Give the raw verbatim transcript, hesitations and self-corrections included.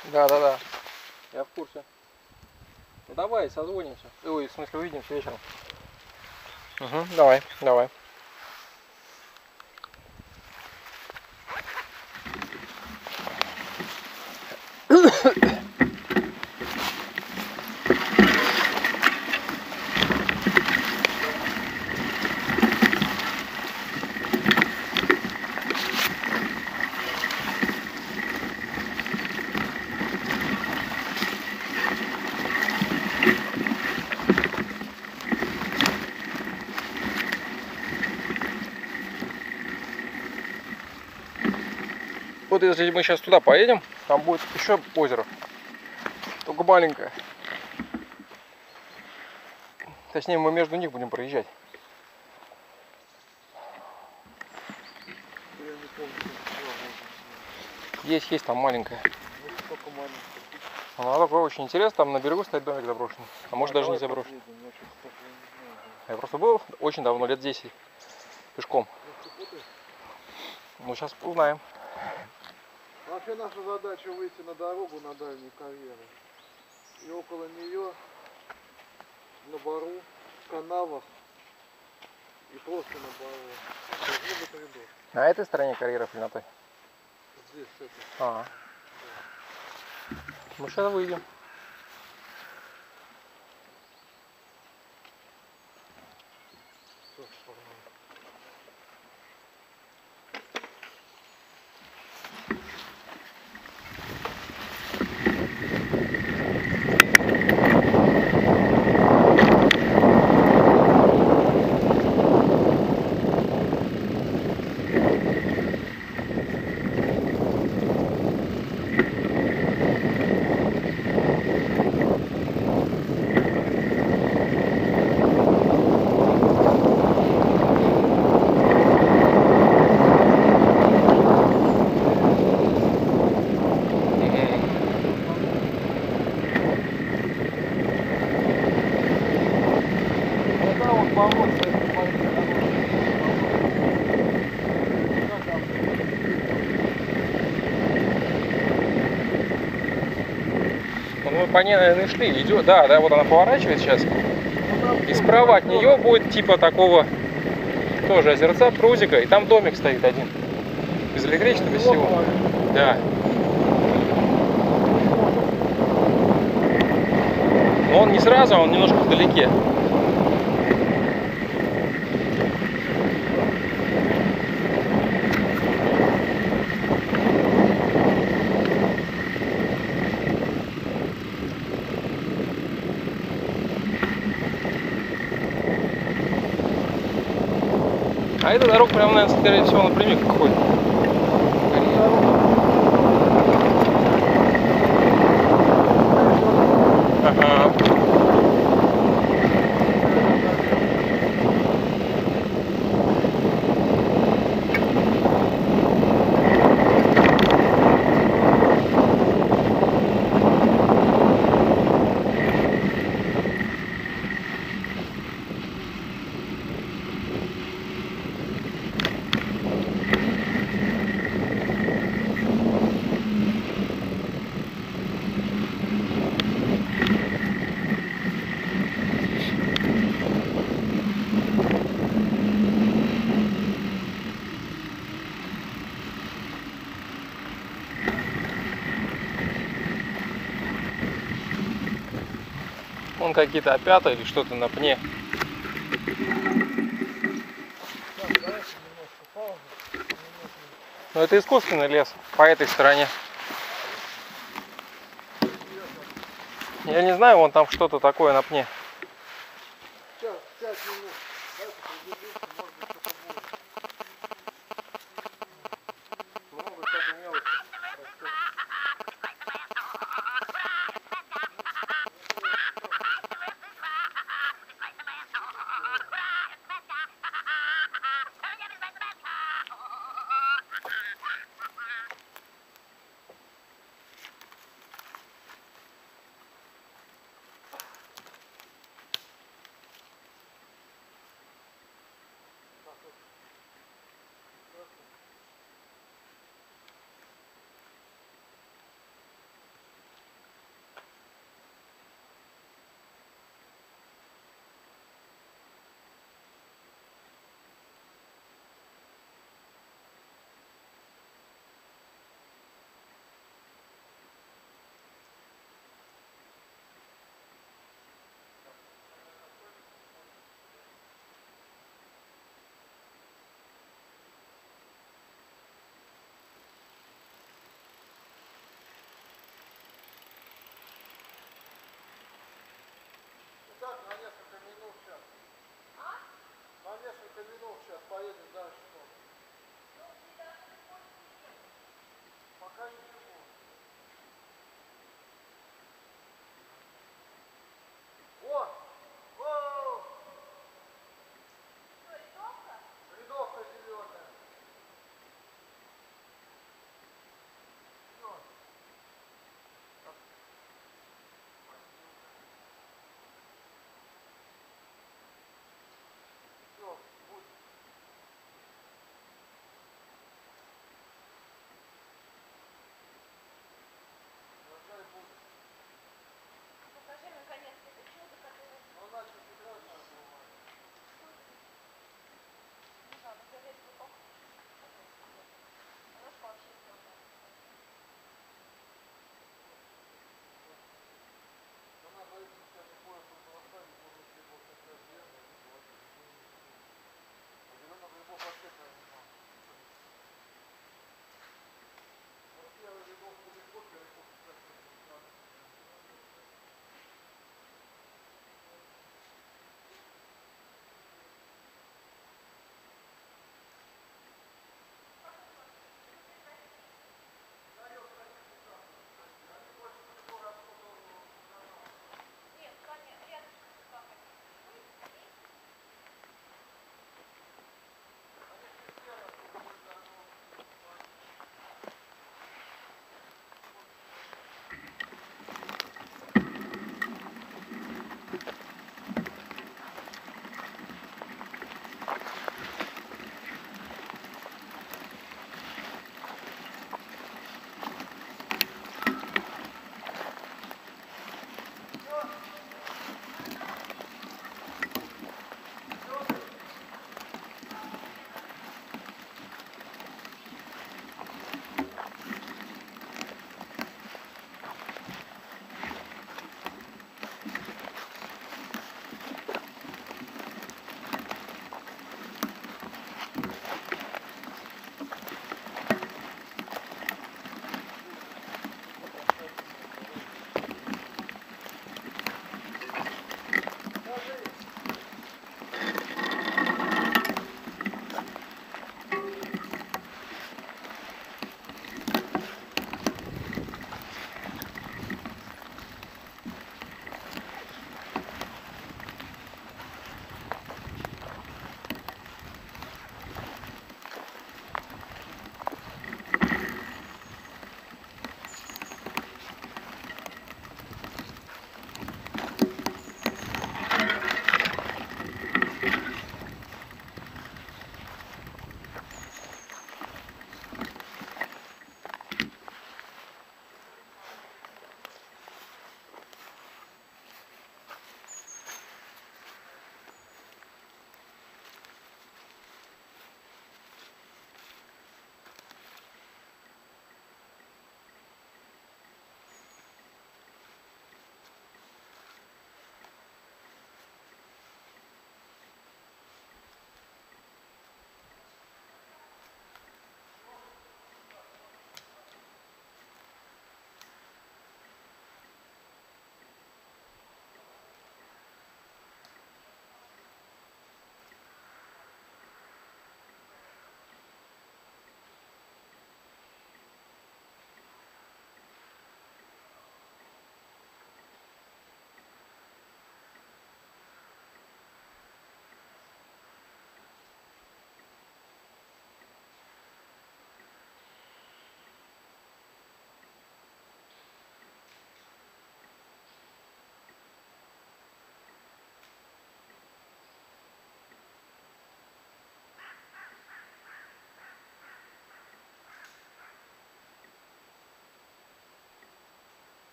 Да, да, да. Я в курсе. Ну, давай, созвонимся. Ой, в смысле, увидимся вечером. Угу, давай, давай. Вот если мы сейчас туда поедем, там будет еще озеро. Только маленькое. Точнее, мы между них будем проезжать. Я не помню, Есть, есть там маленькая. ну, только маленькая. Она такое очень интересно, там на берегу стоит домик заброшенный. А может А, даже не давай заброшенный. поедем, я что-то такого не знаю, да. Я просто был очень давно, лет десять, пешком. Ну, ты путаешь? Ну сейчас узнаем. Вообще наша задача выйти на дорогу на дальние карьеры. И около нее, на бару, в канавах и просто на бару должны быть ряды. На этой стороне карьеров или на той? Здесь, это. А. Мы сейчас выйдем. Всё, погнали. Мы по ней, наверное, шли. Идет, да, да, вот она поворачивает сейчас. И справа от нее будет типа такого тоже озерца, прудика, и там домик стоит один. Без электричества, без всего. Да. Но он не сразу, он немножко вдалеке. А эта дорога прямо, наверное, скорее всего, напрямик ходит. Ага. Вон какие-то опята или что-то на пне. Но это искусственный лес по этой стороне. Я не знаю, вон там что-то такое на пне.